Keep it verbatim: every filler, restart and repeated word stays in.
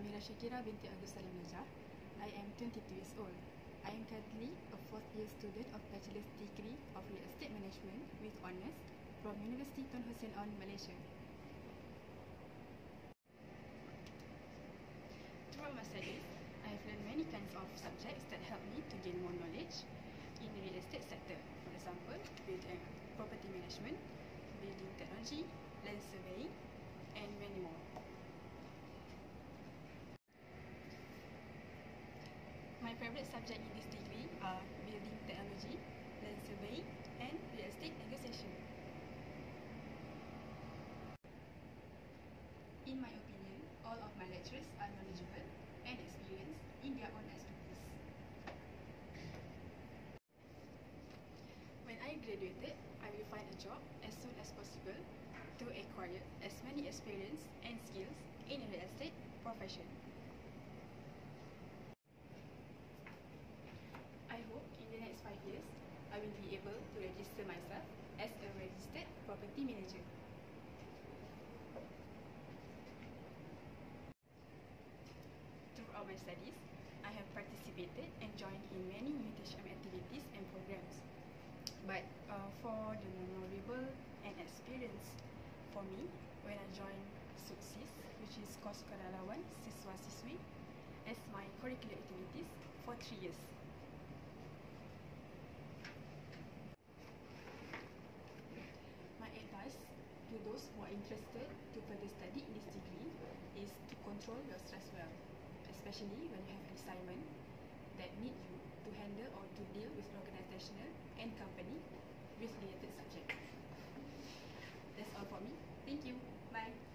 Amira Shakira binti Agus Salim Najah. I am twenty-two years old. I am currently a fourth year student of Bachelor's degree of Real Estate Management with honours from University Tun Hussein On, Malaysia. Throughout my studies, I have learned many kinds of subjects that help me to gain more knowledge in the real estate sector. For example, building property management, building technology, land surveying, and many more. My favourite subject in this degree are building technology, land surveying, and real estate negotiation. In my opinion, all of my lecturers are knowledgeable and experienced in their own expertise. When I graduated, I will find a job as soon as possible to acquire as many experience and skills in the real estate profession. I hope in the next five years, I will be able to register myself as a registered property manager. Throughout my studies, I have participated and joined in many U T H M activities and programs. But uh, for the memorable and experience for me, when I joined S U K S I S, which is Kos Sukarelawan Siswa Siswi, as my curricular activities for three years. My advice to those who are interested to further study in this degree is to control your stress well, especially when you have an assignment that need you to handle or to deal with organizational and company with related subjects. That's all for me. Thank you. Bye.